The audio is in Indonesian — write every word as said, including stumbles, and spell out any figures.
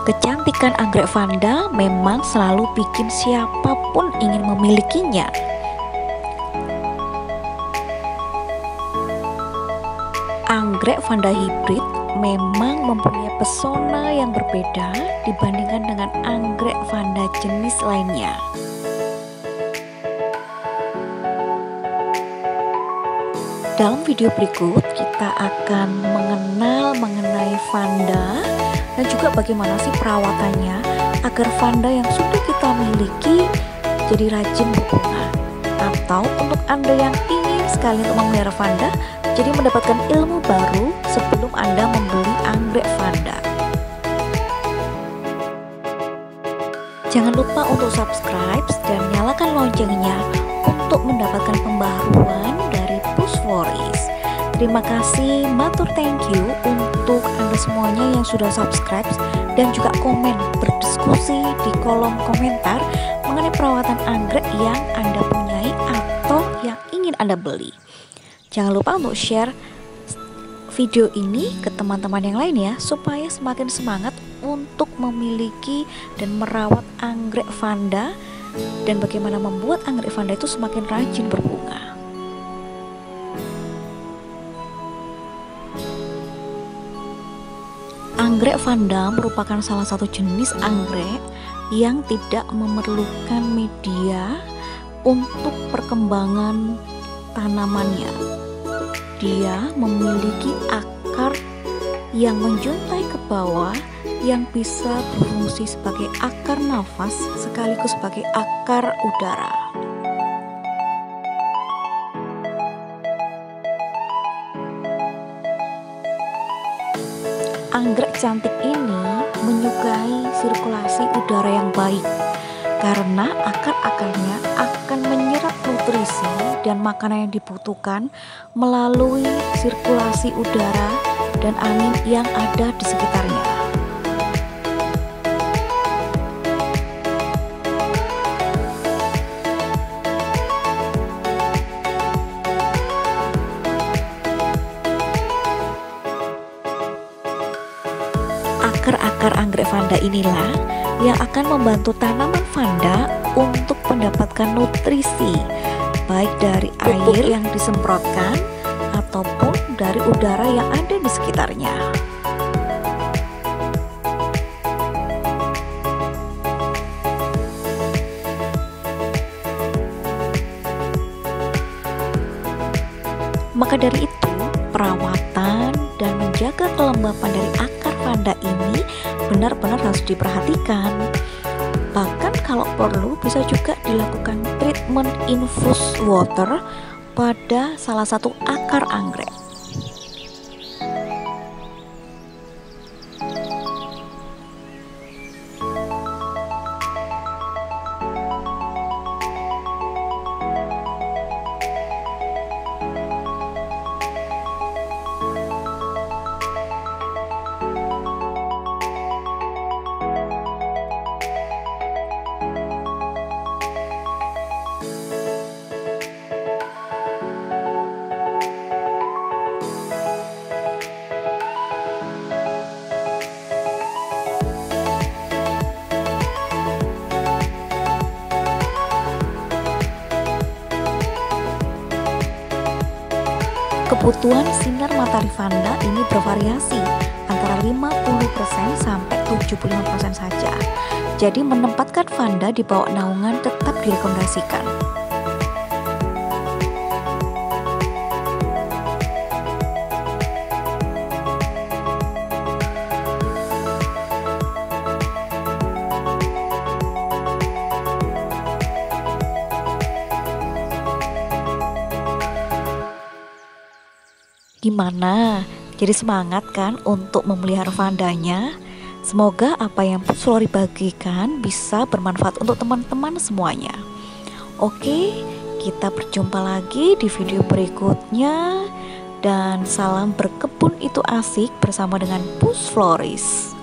Kecantikan anggrek Vanda memang selalu bikin siapapun ingin memilikinya. Anggrek Vanda hybrid memang mempunyai pesona yang berbeda dibandingkan dengan anggrek Vanda jenis lainnya. Dalam video berikut kita akan mengenal mengenai Vanda dan juga bagaimana sih perawatannya agar Vanda yang sudah kita miliki jadi rajin berbunga. Atau untuk Anda yang ingin sekali untuk memelihara Vanda, jadi mendapatkan ilmu baru sebelum Anda membeli anggrek Vanda. Jangan lupa untuk subscribe dan nyalakan loncengnya untuk mendapatkan pembaruan dari Push Floris. Terima kasih, matur thank you untuk Anda semuanya yang sudah subscribe dan juga komen berdiskusi di kolom komentar mengenai perawatan anggrek yang Anda punyai atau yang ingin Anda beli. Jangan lupa untuk share video ini ke teman-teman yang lain ya, supaya semakin semangat untuk memiliki dan merawat anggrek Vanda dan bagaimana membuat anggrek Vanda itu semakin rajin berbunga. Anggrek Vanda merupakan salah satu jenis anggrek yang tidak memerlukan media untuk perkembangan tanamannya. Dia memiliki akar yang menjuntai ke bawah yang bisa berfungsi sebagai akar nafas sekaligus sebagai akar udara. Anggrek cantik ini menyukai sirkulasi udara yang baik karena akar-akarnya akan menyerap nutrisi dan makanan yang dibutuhkan melalui sirkulasi udara dan angin yang ada di sekitarnya. Akar-akar anggrek Vanda inilah yang akan membantu tanaman Vanda untuk mendapatkan nutrisi baik dari air yang disemprotkan ataupun dari udara yang ada di sekitarnya. Maka dari itu, perawatan dan menjaga kelembapan dari akar Vanda ini benar-benar harus diperhatikan. Bahkan kalau perlu bisa juga dilakukan treatment infus water pada salah satu akar anggrek. Kebutuhan sinar matahari Vanda ini bervariasi antara lima puluh persen sampai tujuh puluh lima persen saja. Jadi menempatkan Vanda di bawah naungan tetap direkomendasikan. Gimana? Jadi semangat kan untuk memelihara Vandanya? Semoga apa yang Push Floris bagikan bisa bermanfaat untuk teman-teman semuanya. Oke, kita berjumpa lagi di video berikutnya. Dan salam berkebun itu asik bersama dengan Push Floris.